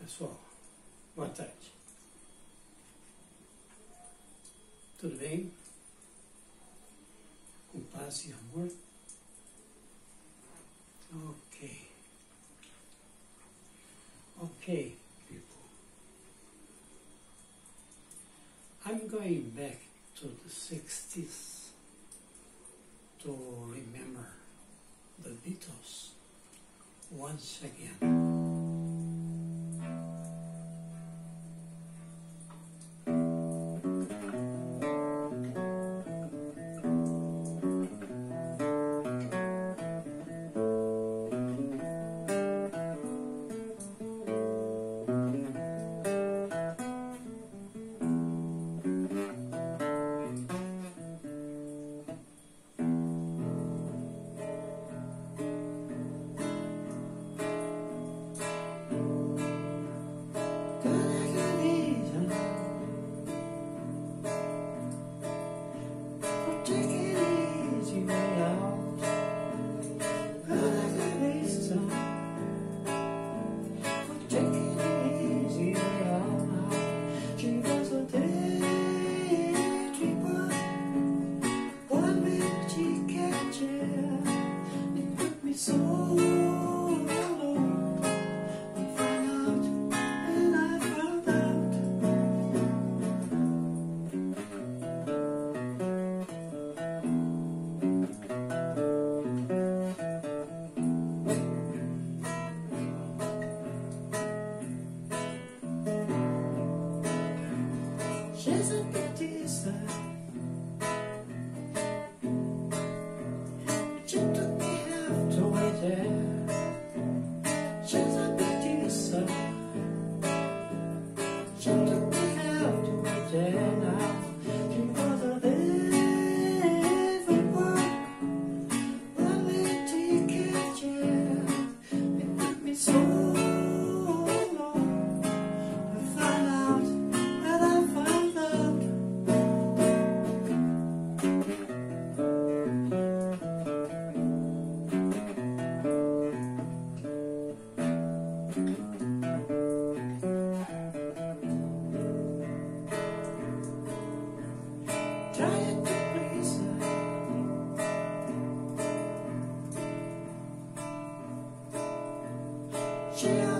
Pessoal, boa tarde. Tudo bem? Com paz e amor? Okay, people. I'm going back to the 60s to remember the Beatles once again. She's a pretty sight. She took me halfway there. She's a pretty sight. She took me halfway there now. She was a different world. One little ticket, yeah. It took me so long to find out that I found out. Trying to please her. She